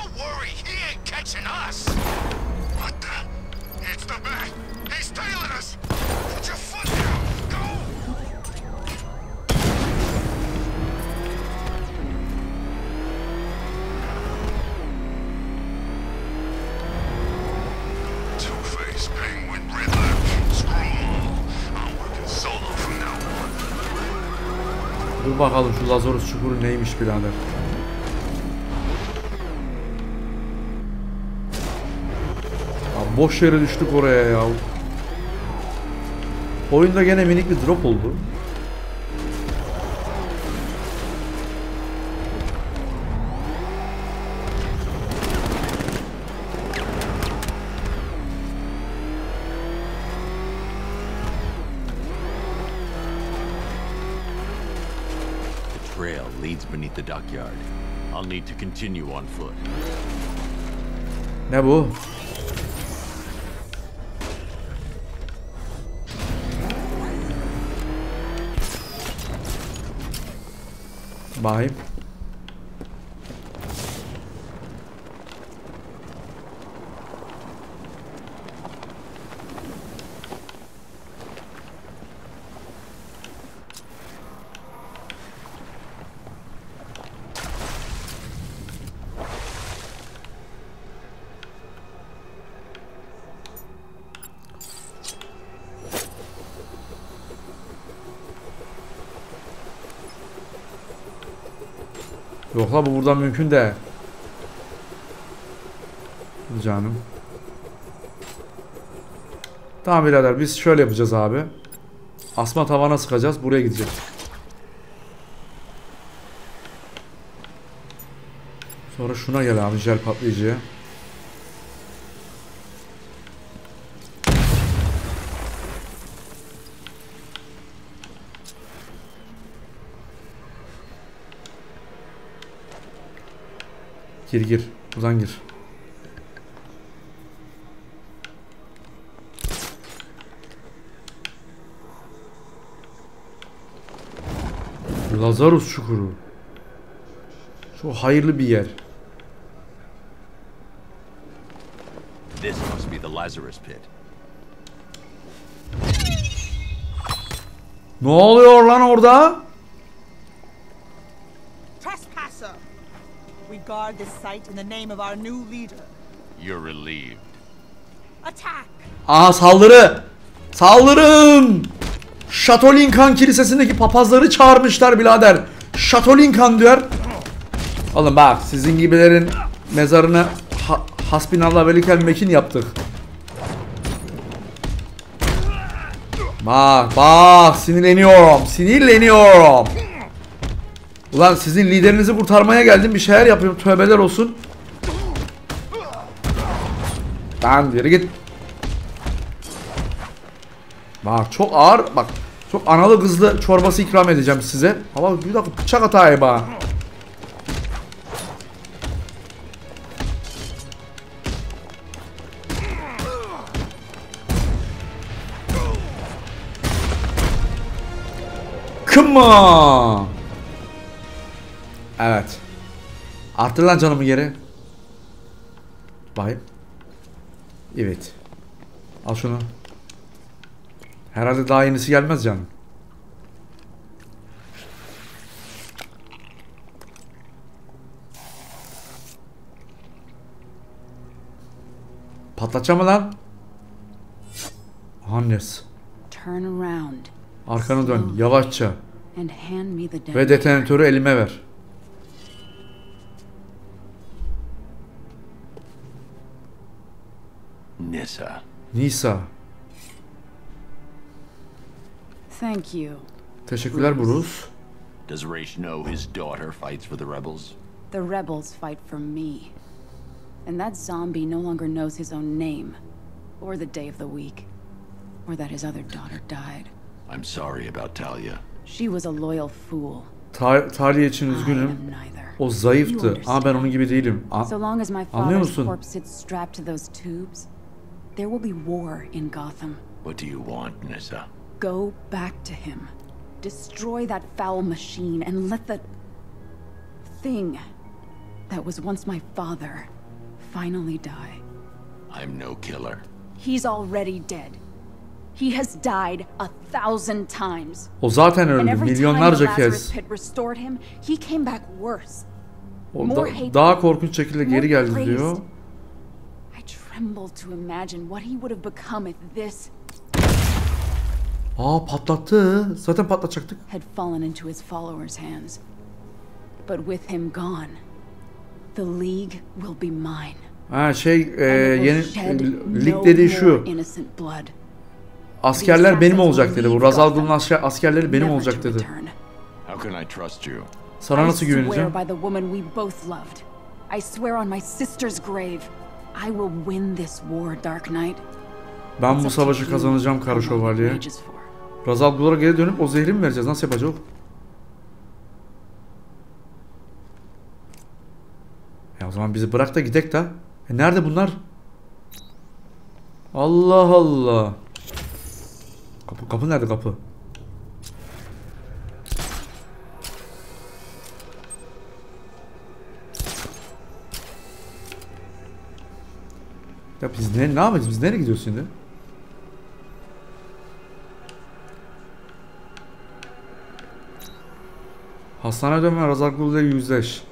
Dur bakalım şu Lazarus çukuru neymiş birader. Ya boş yere düştük oraya ya. Oyunda gene minik bir drop oldu. Trail leads beneath the dockyard. I'll need to continue on foot. Ne bu? Bakayım. Yok la bu buradan mümkün de. Canım. Tamam birader biz şöyle yapacağız abi. Asma tavana sıkacağız. Buraya gidecek. Sonra şuna gel abi jel patlayıcıya. Gir gir. Buradan gir. Lazarus çukuru. Çok hayırlı bir yer. This must be the Lazarus pit. Ne oluyor lan orada? Trespasser! We guard this site in the name of our new leader. You're relieved. Attack! Aa saldırı! Saldırın! Şatolinkan Kilisesi'ndeki papazları çağırmışlar birader. Şatolinkan diyor. Oğlum bak sizin gibilerin mezarına ha hasbinallah velikel mekin yaptık. Bak bak sinirleniyorum. Sinirleniyorum. Ulan sizin liderinizi kurtarmaya geldim. Bir şeyler yapıyorum. Tövbeler olsun. Lan geri git. Bak çok ağır. Bak çok analı kızlı çorbası ikram edeceğim size. Ama bir dakika bıçak hatayı bana. Come on. Evet. Arttır lan canımı geri. Bakayım. Evet. Al şunu. Herhalde daha yenisi gelmez canım. Patlatacağım mı lan? Hannes. Turn around. Arkanı dön yavaşça. And hand me the Ve detonatörü elime ver. Nissa. Nisa. Thank you. Teşekkürler Bruce. Does Raish know his daughter fights for the rebels? The rebels fight for me. And that zombie no longer knows his own name, or the day of the week, or that his other daughter died. I'm sorry about Talia. She was a loyal fool. Ta Talia için üzgünüm. O zayıftı ama ben onun gibi değilim. A So long as my Anlıyor father's musun? corpse sits strapped to those tubes, there will be war in Gotham. What do you want, Nissa? Go back to him. Destroy that foul machine and let the thing that was once my father finally die. I'm no killer. He's already dead. He has died a thousand times. O zaten And öldü every time the milyonlarca Lazarus kez. pit restored him, he came back worse. O More da, hateful, daha korkunç şekilde more geri geldi crazed. diyor. I tremble to imagine what he would have become if this Aa patlattı. Zaten patlatacaktık. had fallen into his followers' hands. But with him gone, the League will be mine. Ha şey e, And it will yeni shed lig no dediği more şu. innocent blood. Askerler benim olacak dedi. Bu Razal Ghul'un asker, askerleri benim Never olacak to dedi. return. How can I trust you? Sana nasıl I swear güveneceğim? by the woman we both loved. I swear on my sister's grave. I will win this war, Dark Knight. Ben It's bu up to savaşı you kazanacağım how Kara long it Şövalye. rages for. Razal Ghul'a geri dönüp o zehri mi vereceğiz? Nasıl yapacağız? Ya o zaman bizi bırak da gidek de. E nerede bunlar? Allah Allah. Kapı, kapı nerede kapı? Ya biz ne, ne yapacağız? Biz nereye gidiyoruz şimdi? Hastaneye dönme, Razal Ghul'la yüzleş.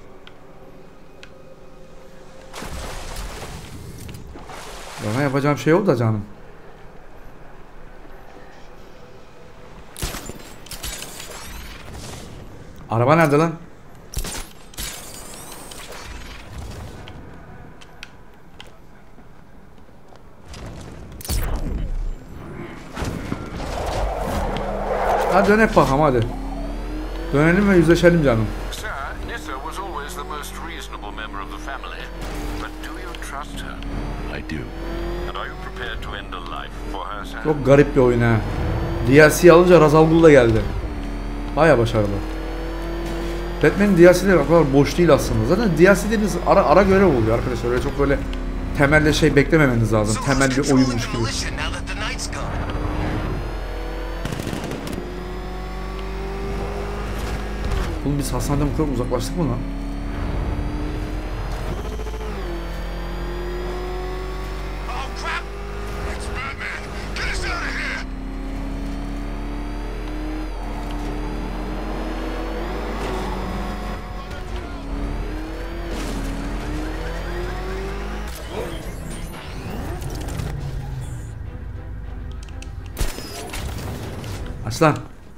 Bana yapacağım şey oldu da canım. Araba nerede lan? Hadi dönek bakalım hadi. Dönelim ve yüzleşelim canım. Sir, Nissa was always the most reasonable member of the family. But do you trust her? I do. And are you prepared to end a life for her, sir? Çok garip bir oyun ha. D L C alınca Razal Ghul da geldi. Baya başarılı. Batman'in D L C'leri o kadar boş değil aslında. Zaten D L C dediğiniz ara, ara görev oluyor arkadaşlar. Öyle çok böyle temelde şey beklememeniz lazım. Temel bir oyunmuş gibi. Oğlum biz hastaneden bu kadar uzaklaştık mı lan? Aslan.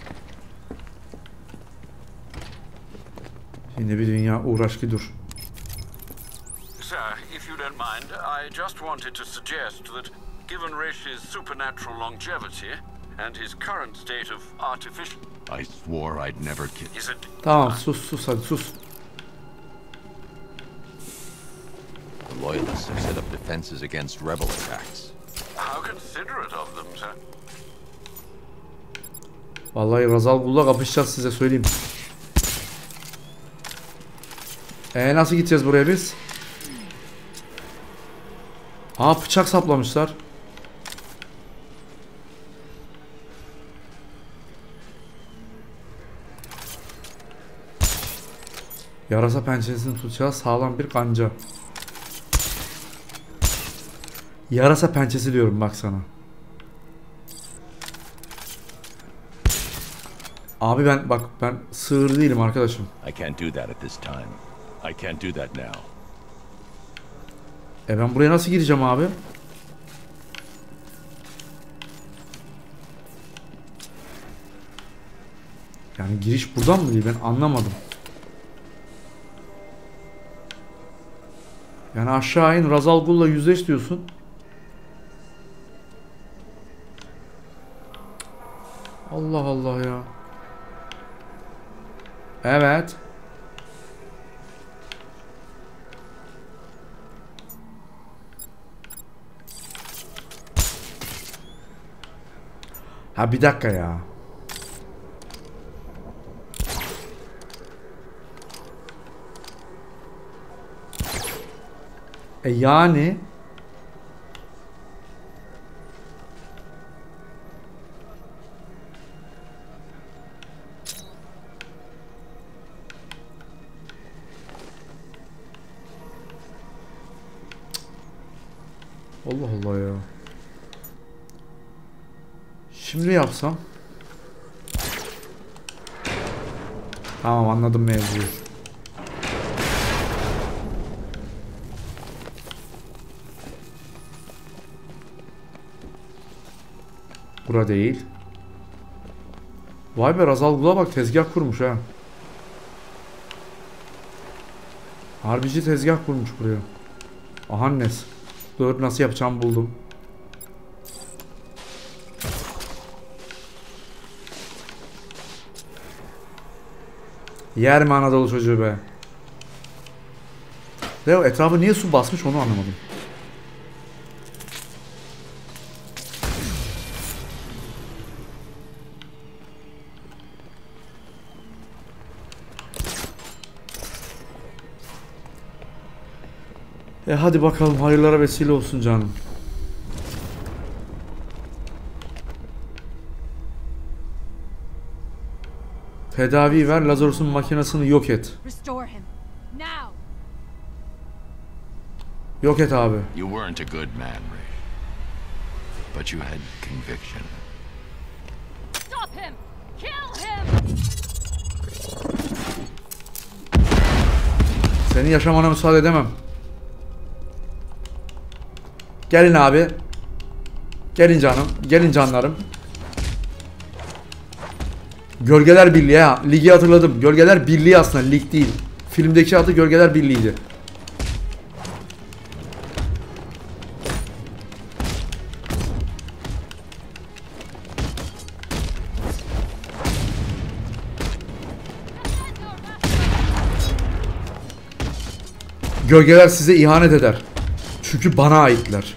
Yine bir dünya uğraş ki dur. Sir, if you don't mind, I just wanted to suggest that, given Raish's supernatural longevity, and his current state of artificial. I swore I'd never kill. Is it? Tamam sus sus hadi sus. The Loyalists have set up defenses against rebel attacks. How considerate of them, sir. Vallahi Razal Gul'la kapışacağız size söyleyeyim. Ee nasıl gideceğiz buraya biz? Aa bıçak saplamışlar. Yarasa pençesini tutacağı sağlam bir kanca. Yarasa pençesi diyorum bak sana. Abi ben bak ben sığır değilim arkadaşım. I can't do that at this time. I can't do that now. E ben buraya nasıl gireceğim abi? Yani giriş buradan mı değil ben anlamadım. Yani aşağı in Razal Gul'la yüzleş diyorsun. Allah Allah ya. Evet. Ha bir dakika ya. E yani Allah Allah ya. Şimdi yapsam. Tamam anladım mevzuyu. Bura değil. Vay be Razal Gul'a bak tezgah kurmuş ha. Harbici tezgah kurmuş buraya. Ahannes. Dur nasıl yapacağımı buldum. Yer mi Anadolu çocuğu be? Leo etrafı niye su basmış onu anlamadım. E hadi bakalım hayırlara vesile olsun canım. Tedavi ver, Lazarus'un makinesini yok et. Yok et abi. You weren't a good man, Ray. But you had conviction. Stop him! Kill him! Senin yaşamana müsaade edemem. Gelin abi. Gelin canım. Gelin canlarım. Gölgeler Birliği ha. Ligi hatırladım. Gölgeler Birliği aslında. Lig değil. Filmdeki adı Gölgeler Birliği'ydi. Gölgeler size ihanet eder. Çünkü bana aitler.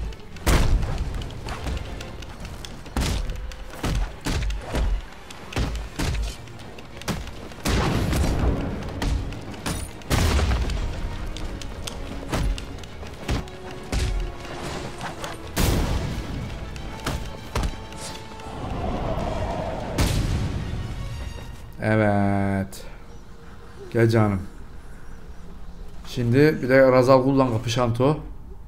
Evet. Gel canım. Şimdi bir de Razal Gul'la kapışanto.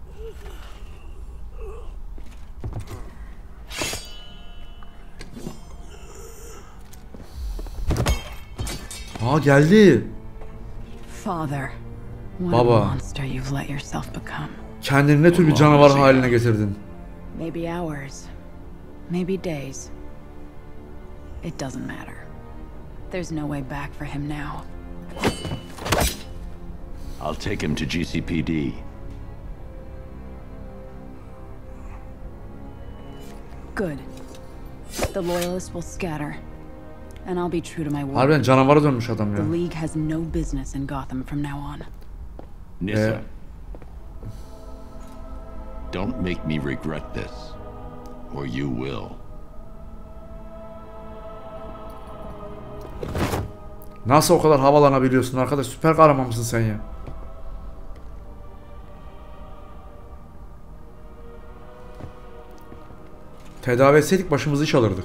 Aa geldi. Father, Baba. Kendini ne tür bir canavar haline getirdin? Maybe hours, maybe days. It doesn't matter. There's no way back for him now. I'll take him to G C P D. Good. The loyalists will scatter. And I'll be true to my word. Harbiden canavara dönmüş adam ya. The League has no business in Gotham from now on. Nissa. Ee, Don't make me regret this, or you will. Nasıl o kadar havalanabiliyorsun arkadaş? Süper kahraman mısın sen ya? Tedavi etseydik başımızı iş alırdık.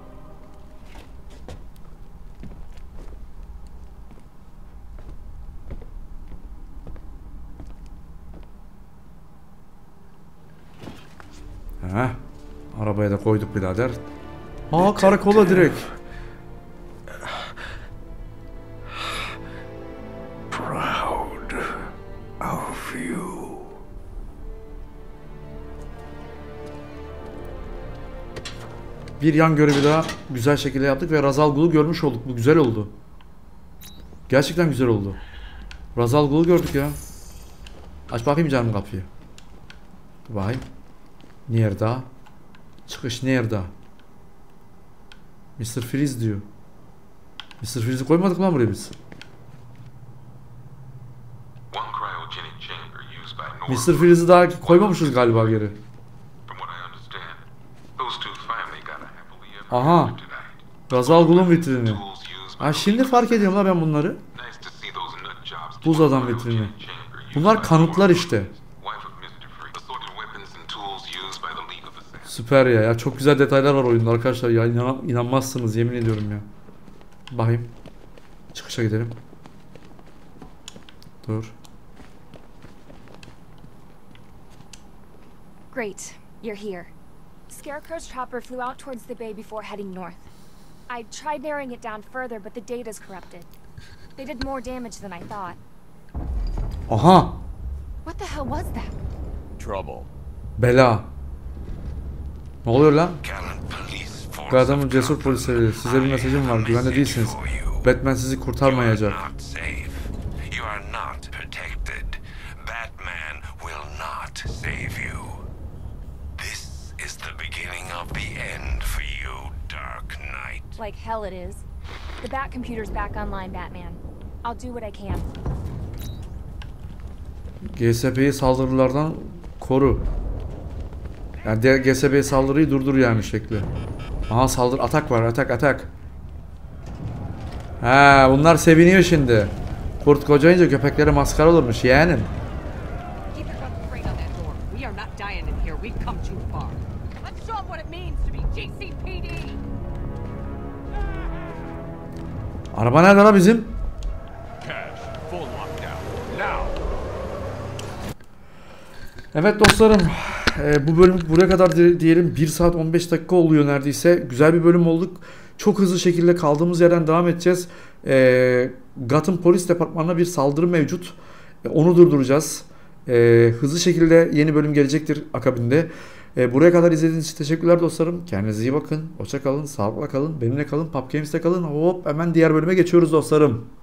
Heh. Arabaya da koyduk birader. Aa, karakola direkt. Proud of you. Bir yan görevi daha güzel şekilde yaptık ve Ra's al Ghul'u görmüş olduk. Bu güzel oldu. Gerçekten güzel oldu. Ra's al Ghul'u gördük ya. Aç bakayım canım kapıyı. Vay. Nerede? Çıkış nerede? mister Freeze diyor. mister Freeze'i koymadık lan buraya biz. mister Freeze'i daha koymamışız galiba geri. Aha. Ra's al Ghul'un vitrini. Ha, şimdi fark ediyorum la ben bunları. Buz adam vitrini. Bunlar kanıtlar işte. Süper ya. Ya çok güzel detaylar var oyunda arkadaşlar. Ya inan inanmazsınız yemin ediyorum ya. Bakayım. Çıkışa gidelim. Dur. Great. You're here. Scarecrow's chopper flew out towards the bay before heading north. I tried narrowing it down further, but the data's corrupted. They did more damage than I thought. Aha. What the hell was that? Trouble. Bela. Ne oluyor lan? Gotham'ın cesur polisleri. Size bir mesajım var. Güvende değilsiniz. Batman sizi kurtarmayacak. Like hell it is. The Bat computer's back online, Batman. I'll do what I can. G S P'yi saldırılardan koru. Yani G S P saldırıyı durdur yani şekli. Aha saldır, atak var, atak atak. Ha, bunlar seviniyor şimdi. Kurt kocayınca köpeklere maskara olurmuş yeğenim. Araba nerede lan bizim? Evet dostlarım, e, bu bölüm buraya kadar diyelim. Bir saat on beş dakika oluyor neredeyse. Güzel bir bölüm olduk. Çok hızlı şekilde kaldığımız yerden devam edeceğiz. E, Gotham Polis Departmanı'na bir saldırı mevcut. E, onu durduracağız. E, hızlı şekilde yeni bölüm gelecektir akabinde. E, buraya kadar izlediğiniz için teşekkürler dostlarım. Kendinize iyi bakın. Hoşça kalın. Sağlıkla kalın. Benimle kalın. PubGames'te kalın. Hop hemen diğer bölüme geçiyoruz dostlarım.